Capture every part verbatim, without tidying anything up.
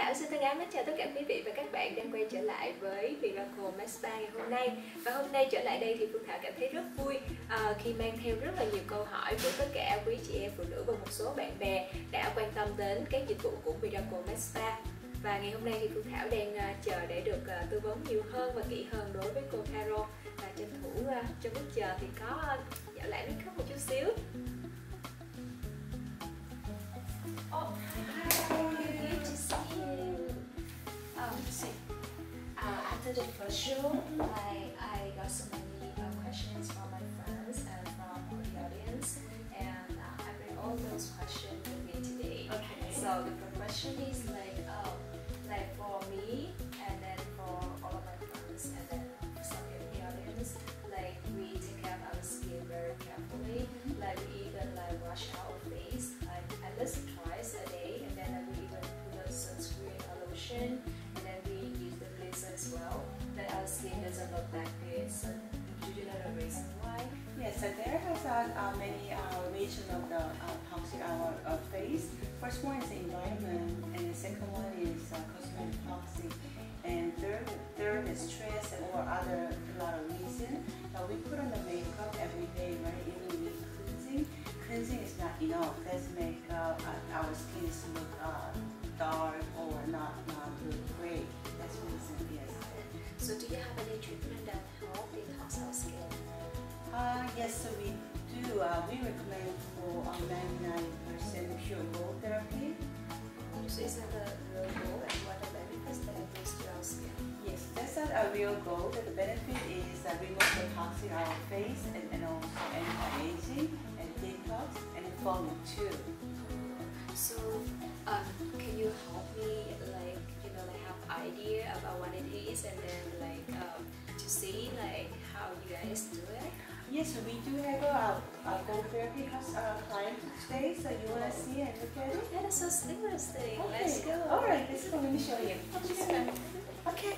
Thảo xin thân ái mến chào tất cả quý vị và các bạn đang quay trở lại với Miracle Med Spa ngày hôm nay. Và hôm nay trở lại đây thì Phương Thảo cảm thấy rất vui uh, khi mang theo rất là nhiều câu hỏi của tất cả quý chị em phụ nữ và một số bạn bè đã quan tâm đến các dịch vụ của Miracle Med Spa. Và ngày hôm nay thì Phương Thảo đang uh, chờ để được uh, tư vấn nhiều hơn và kỹ hơn đối với cô Caro. Và tranh thủ uh, trong lúc chờ thì có uh, dạo lại make up một chút xíu. Oh, hi, good to see you. Um, so, uh, after the first show, I, I got so many uh, questions from my friends and from the audience, and uh, I bring all those questions with me today. Okay. So the first question is like, uh, like for me, and then for all of my friends, and then some of the audience, like we take care of our skin very carefully. Like we even like wash our face like at least twice a day, and then we even put a sunscreen or lotion, and then we use the cleanser as well. That our skin doesn't look that good. So do you know the reason why? Yes, so there has uh, uh, many uh, regions of the uh, toxic our uh, face. First one is the environment, and the second one is uh, cosmetic toxic, and third, third is stress or other a lot of reason. Uh, we put on the makeup every day, right? Even with cleansing, cleansing is not enough. Let's make uh, uh, our skin look uh, dark or not not look great. That's the reason. Yes. So do you have any treatment that help detox our skin? Uh, yes, so we do. Uh, we recommend for ninety-nine percent pure gold therapy. So is that a real goal, and what are the benefits that it brings to our skin? Yes, that's not a real goal. The benefit is uh, remove the toxin on our face, and, and also anti-aging and detox and foaming too. So um, can you help me like you know like have idea about what it is, and then like um, to see like how you guys do it? Yes, so we do have a, a gold therapy cus- uh, client today, so you want to see and look at it? Yeah, that's so interesting. Okay. Let's go. Alright, let's go. Let me show you. Okay. Okay.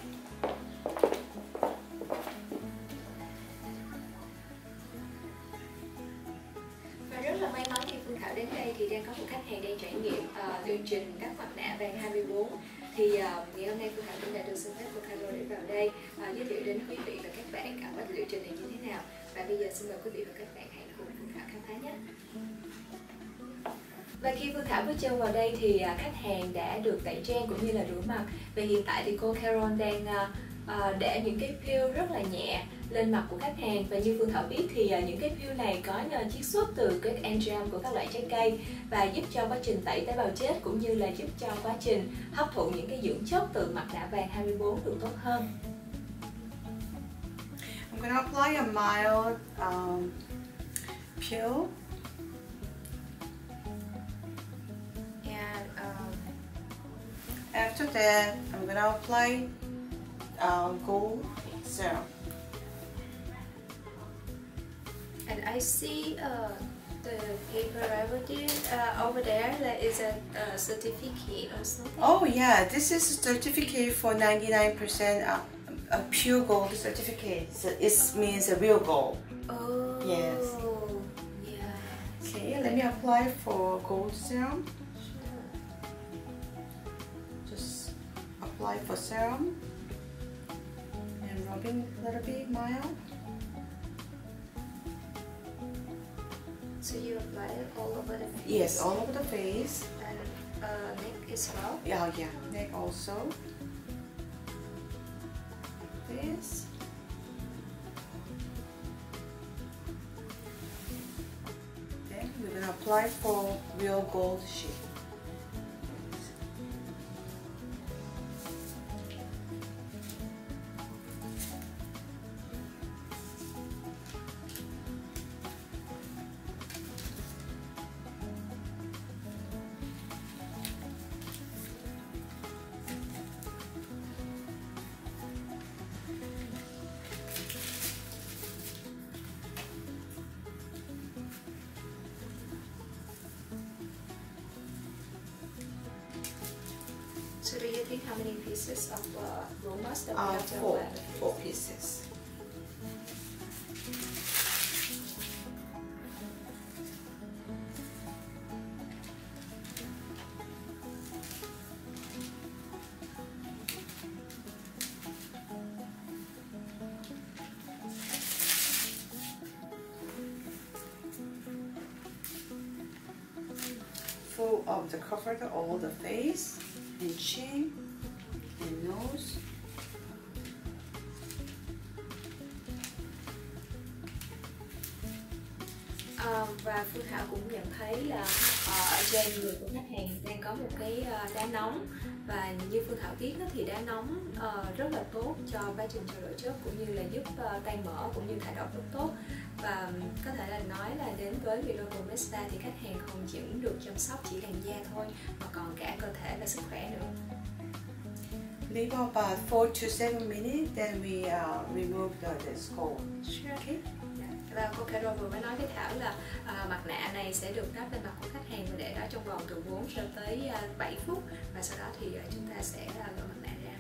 Và rất là may mắn khi Phương Thảo đến đây thì đang có một khách hàng đang trải nghiệm uh, liệu trình các mặt nạ vàng hai mươi bốn. Thì uh, ngày hôm nay Phương Thảo cũng đã được xin phép cô Caro để vào đây uh, giới thiệu đến quý vị và các bạn uh, cách liệu trình này như thế nào. Và bây giờ xin mời quý vị và các bạn hãy cùng Phương Thảo khám phá nhé. Và khi Phương Thảo bước chân vào đây thì uh, khách hàng đã được tẩy trang cũng như là rửa mặt. Và hiện tại thì cô Carol đang uh, uh, để những cái peel rất là nhẹ lên mặt của khách hàng. Và như Phương Thảo biết thì uh, những cái peel này có uh, chiết xuất từ cái enzyme của các loại trái cây và giúp cho quá trình tẩy tế bào chết cũng như là giúp cho quá trình hấp thụ những cái dưỡng chất từ mặt nạ vàng hai mươi bốn được tốt hơn. I'm going to apply a mild um, peel. And um, After that, I'm going to apply uh, gold serum. and I see uh, the paper over there, uh, over there that is a, a certificate or something. Oh yeah, this is a certificate for ninety-nine percent uh, a pure gold certificate. So it means a real gold. Oh. Yes. Yeah. Okay, let me apply for gold serum. Just apply for serum and rubbing a little bit mild. So you apply it all over the face? Yes, all over the face. And uh, neck as well? Yeah, yeah, neck also. This. Then we're gonna apply for real gold shape. So do you think how many pieces of uh, romas that we Uh, have to four, apply? four pieces. full of the covered all the face and chin and nose. Ờ, và Phương Thảo cũng nhận thấy là ờ, ở trên người của khách hàng đang có một cái ờ, đá nóng, và như Phương Thảo biết thì đá nóng ờ, rất là tốt cho quá trình trao đổi chất, cũng như là giúp ờ, tan mỡ cũng như thải độc rất tốt. Và có thể là nói là đến với Miracle Massage thì khách hàng không chỉ được chăm sóc chỉ làn da thôi, mà còn cả cơ thể và sức khỏe nữa. Leave about four to seven minutes, then we uh, remove the, the skull. Sure. Okay. Và cô Carol vừa mới nói với Thảo là à, mặt nạ này sẽ được đắp lên mặt của khách hàng và để đó trong vòng từ bốn cho tới à, bảy phút, và sau đó thì à, chúng ta sẽ à, gỡ mặt nạ ra.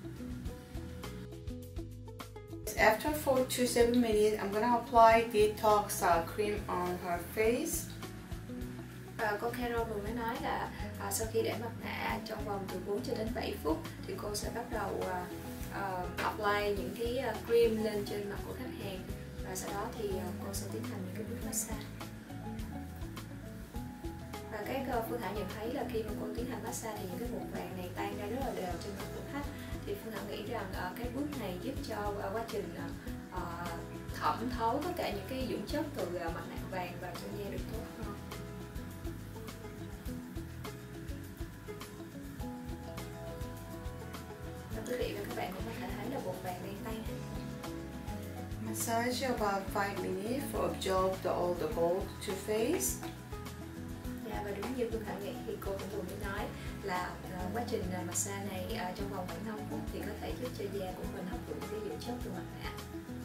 After four to seven minutes, I'm gonna apply detox uh, cream on her face. Và cô Carol vừa mới nói là à, sau khi để mặt nạ trong vòng từ bốn cho đến bảy phút thì cô sẽ bắt đầu à, uh, apply những cái uh, cream lên trên mặt của khách hàng, và sau đó thì uh, cô sẽ tiến hành những cái bước massage. Và các uh, Phương Thảo nhận thấy là khi mà cô tiến hành massage thì những cái mụn vàng này tan ra rất là đều trên mặt của khách. Thì Phương Thảo nghĩ rằng uh, cái bước này giúp cho uh, quá trình uh, thẩm thấu tất cả những cái dưỡng chất từ uh, mặt nạ vàng vào trong da được tốt hơn. Quý vị và các bạn cũng có thể thấy là bột vàng đang tan. Massage about five minutes for absorb the, all the gold to face. Dạ, và đúng như Phương Thảo nghĩ thì cô cũng vừa mới nói là uh, quá trình uh, massage này uh, trong vòng khoảng năm phút thì có thể giúp cho da của mình hấp thụ cái dưỡng chất từ mặt nạ.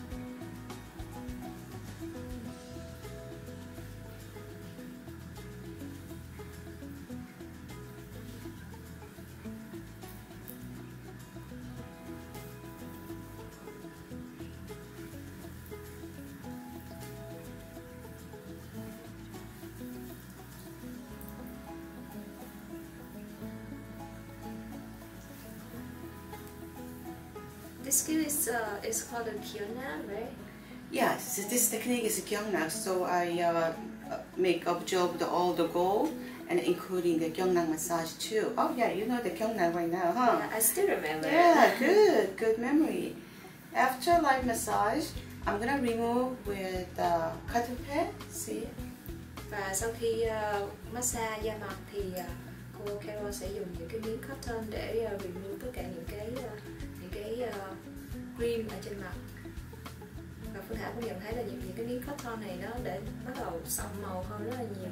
This skill is uh, is called a Kyona, right? Yes, this technique is Gyeongnam, so I uh, make absorb the, all the gold and including the Gyeongnam massage too. Oh yeah, you know the Gyeongnam right now, huh? Yeah, I still remember. Yeah, good, good memory. After light massage, I'm gonna remove with uh, cotton pad. See? Và sau khi uh, massage da mặt thì uh, cô Carol sẽ dùng những cái miếng cotton để uh, remove tất cả những cái uh, những cái uh, cream ở trên mặt. Và Phương Thảo cũng nhận thấy là những, những cái miếng cotton này nó để bắt đầu sậm màu hơn rất là nhiều.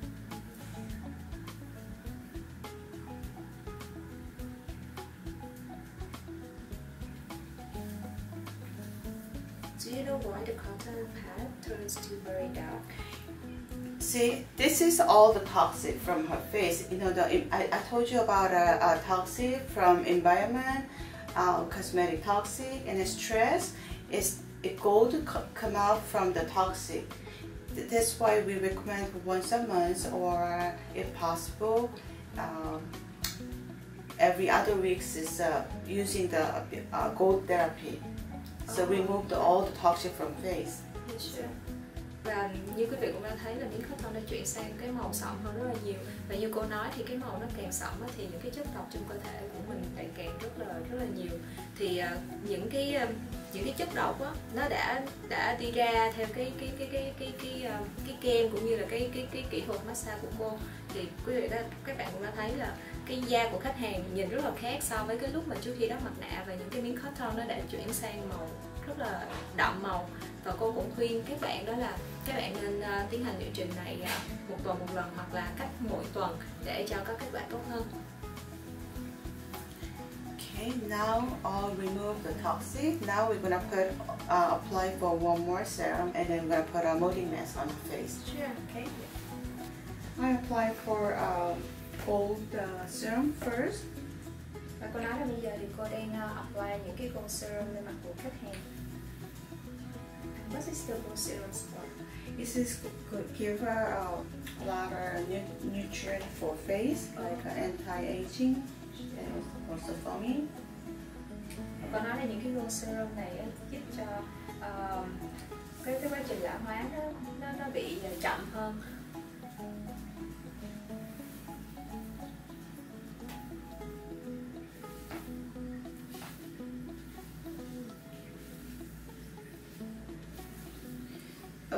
Do you know why the cotton pad turns to very dark? See, this is all the toxic from her face. You know, the I, I told you about a, a toxic from environment, uh, cosmetic toxic, and the stress. Is it gold co come out from the toxic. That's why we recommend once a month, or if possible, um, every other week is uh, using the uh, gold therapy. So remove the, all the toxic from face. Sure. Và như quý vị cũng đã thấy là miếng cotton nó chuyển sang cái màu sậm hơn rất là nhiều. Và như cô nói thì cái màu nó càng sậm thì những cái chất độc trong cơ thể của mình lại càng rất là rất là nhiều. Thì uh, những cái uh, những cái chất độc á, nó đã đã đi ra theo cái cái cái cái cái cái cái, uh, cái kem cũng như là cái cái cái kỹ thuật massage của cô. Thì quý vị đã, các bạn cũng đã thấy là cái da của khách hàng nhìn rất là khác so với cái lúc mà trước khi đắp mặt nạ, và những cái miếng cotton nó đã chuyển sang màu rất là đậm màu. Và cô cũng khuyên các bạn đó là các bạn nên uh, tiến hành liệu trình này uh, một tuần một lần hoặc là cách mỗi tuần để cho có kết quả tốt hơn. Okay, now I'll remove the toxic. Now we're gonna put uh, apply for one more serum, and then we're gonna put a molding mask on the face. Sure. Okay. I apply for uh, cold uh, serum first. Và cô nói là bây giờ thì cô đang uh, apply những cái gold serum lên mặt của khách hàng. What is the gold serum for? This is could give her uh, a lot of nu nutrient for face, like uh, anti-aging and also foaming. Cô nói là những cái gold serum này giúp cho uh, cái cái quá trình lão hóa nó nó, nó bị chậm hơn.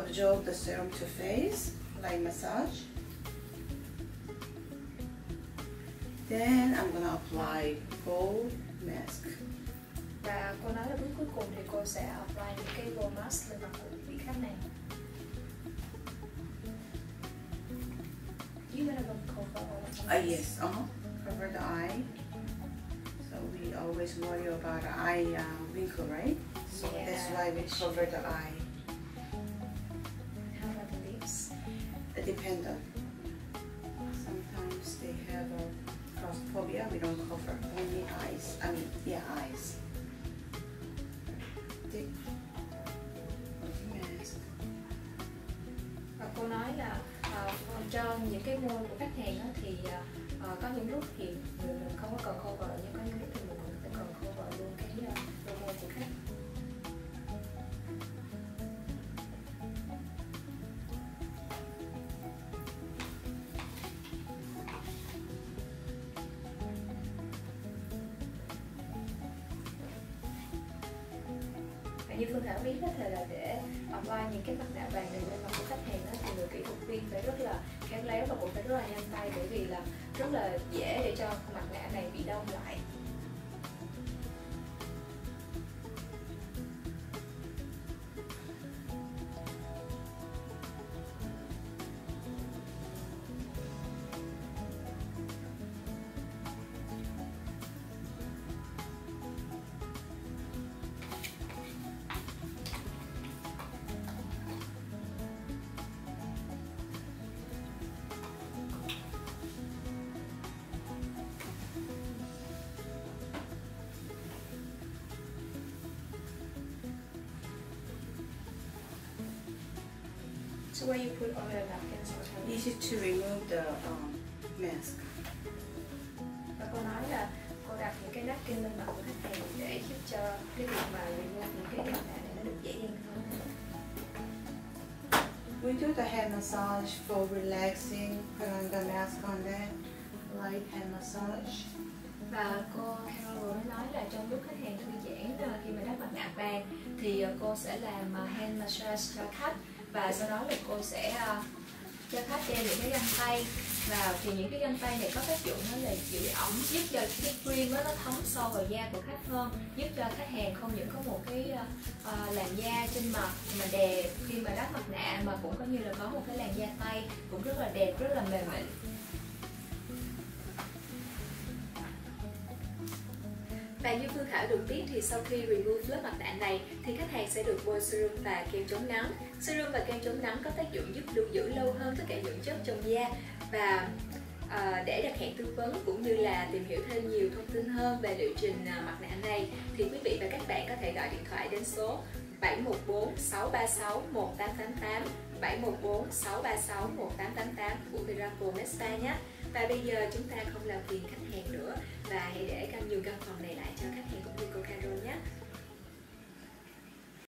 absorb the serum to face, like massage. Then I'm gonna apply gold mask. Và cô nói là bước cuối cùng thì cô sẽ apply những cái gold mask lên mặt của vị khách này. You gonna go cover all of Uh, yes, uh-huh. Cover the eye. So we always worry about the eye uh, wrinkle, right? So Yeah. that's why we cover the eye. How about the lips? It depends on. Sometimes they have a claustrophobia. We don't cover only eyes. I mean, yeah, eyes. Thick mask. Và cô nói là uh, cho những cái môi của khách hàng đó thì uh, có những lúc thì mình không có cần cover, nhưng có những lúc thì mình cũng phải cần cover luôn cái uh, đôi môi của khách. Và như Phương Thảo biết đó thì là để apply những cái mặt nạ vàng này lên mặt của khách hàng đó, thì người kỹ thuật viên phải rất là khéo léo và cũng phải rất là nhanh tay, bởi vì là rất là dễ để cho mặt nạ này bị đông lại. So where you put all your napkins on top? Easy to remove the um, mask. Và cô nói là cô đặt những cái napkin lên mặt của khách hàng để giúp cho cái việc mà remove những cái mặt nạ này nó được dễ dàng hơn. We do the head massage for relaxing. Put on the mask on that. Light head massage. Và cô Carol nói là trong lúc khách hàng thư giãn khi mà đắp mặt nạ vàng thì cô sẽ làm hand massage cho khách, và sau đó là cô sẽ cho khách đeo những cái găng tay, và thì những cái găng tay này có tác dụng đó là giữ ẩm, giúp cho cái cream đó nó thấm sâu vào da của khách hơn, giúp cho khách hàng không những có một cái uh, làn da trên mặt mà đẹp khi mà đắp mặt nạ, mà cũng có như là có một cái làn da tay cũng rất là đẹp, rất là mềm mịn. Và như Phương Thảo được biết thì sau khi remove lớp mặt nạ này thì khách hàng sẽ được bôi serum và kem chống nắng. Serum và kem chống nắng có tác dụng giúp lưu giữ lâu hơn tất cả dưỡng chất trong da. Và à, để đặt hẹn tư vấn cũng như là tìm hiểu thêm nhiều thông tin hơn về liệu trình mặt nạ này thì quý vị và các bạn có thể gọi điện thoại đến số bảy một bốn sáu ba sáu một tám tám tám, bảy một bốn sáu ba sáu một tám tám tám của Miracle Mesta nhé. Và bây giờ chúng ta không làm phiền khách hàng nữa, và hãy để căn nhường căn phòng này lại cho khách hàng cũng như cô Carol nhé.